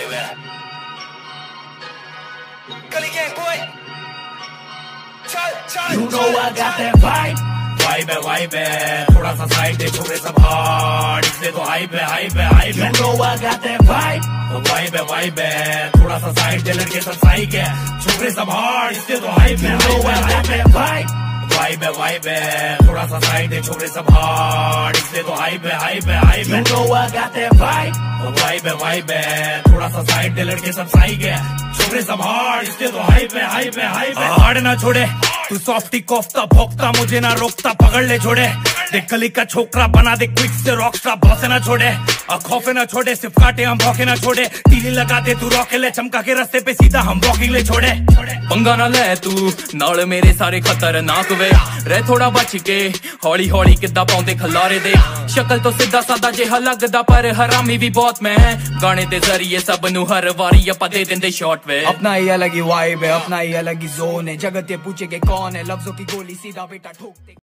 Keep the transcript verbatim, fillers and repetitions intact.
Vibe है। गली gang boy, चल चल। You know I got that vibe, vibe है वाइब है, थोड़ा सा साइड दे छोरे सब हार्ड, इसलिए तो हाइप है हाइप है हाइप है। You know I got that vibe, vibe है वाइब है, थोड़ा सा साइड दे लड़के सब साइक है, छोरे सब हार्ड, इसलिए तो हाइप है। You know I got that vibe, vibe है वाइब है, थोड़ा सा साइड दे छोरे सब हार्ड, इसलिए तो हाइप है हाइप है हाइप है। You know I got that vibe, vibe है वाइब है, थोड़ा सा साइड दे लड़के सब साइक है, छोरे सब हार्ड, इसलिए तो हाइप है हाइप है हाइप है। हार्ड ना छोड़े तू सॉफ्टी कोफ्ता भोगता, मुझे ना रोकता, पकड़ ले छोड़े, देख गली का छोकरा बना दे क्विक से रॉक स्टार, बॉसे ना छोड़े और खौफे ना छोड़े, सिर्फ काटे हम भौके ना छोड़े, तीली लगा दे तू रॉके ले, चमका के रास्ते पे सीधा हम वॉकिंग ले छोड़े। पंगा ना ले तू नाल मेरे सारे खतरनाक वे, रह थोड़ा बच के हौली हौली किदा पाउंदे खलारे दे, शक्ल तो सीधा सादा जिहा लगदा पर हरामी भी बहुत मैं, गाने दे जरिए सब नू हर वारी अपा दे देंदे शॉर्ट वे। अपना ही अलग ही वाइब है, अपना ही अलग ही जोन है, जगत ये पूछे के कौन है, लफ्जों की गोली सीधा बेटा ठोक दे।